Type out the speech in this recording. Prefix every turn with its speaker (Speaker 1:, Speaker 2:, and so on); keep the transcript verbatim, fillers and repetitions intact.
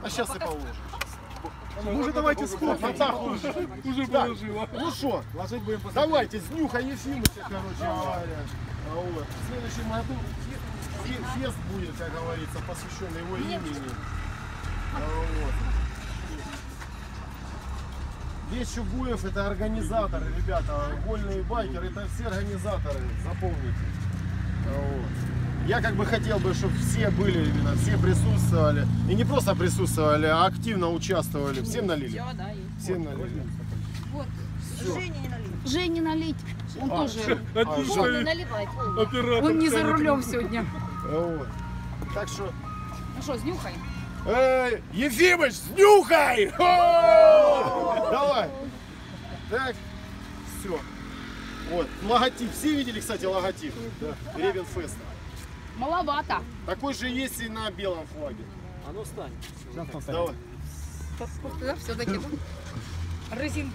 Speaker 1: А сейчас и положим.
Speaker 2: Уже давайте сколько.
Speaker 1: Уже положила. Ну что,
Speaker 2: Ложить будем после.
Speaker 1: давайте, с Нюха Ефимыча, короче говоря. А вот. В следующем году фе- фест будет, как говорится, посвященный его имени. А вот. Весь Чугуев — это организаторы, ребята. Вольные байкеры — это все организаторы, запомните. А вот. Я как бы хотел бы, чтобы все были именно, все присутствовали. И не просто присутствовали, а активно участвовали. Всем налили?
Speaker 3: Все, да, есть.
Speaker 1: Всем налили.
Speaker 3: Вот, Жене не налить.
Speaker 4: Жене налить. Он
Speaker 1: А,
Speaker 4: тоже.
Speaker 1: А,
Speaker 4: Полный наливает. полный.
Speaker 2: Оператор.
Speaker 4: Он не за рулем сегодня.
Speaker 1: вот. Так что...
Speaker 4: Ну что, снюхай?
Speaker 1: Эй, Ефимыч, снюхай! О! Давай. Так, все. Вот, логотип. Все видели, кстати, логотип? Да. Ревенфеста.
Speaker 4: Маловато.
Speaker 1: Такой же есть и на белом флаге.
Speaker 2: А ну встань.
Speaker 1: Давай.
Speaker 4: Да, все-таки. Резинка.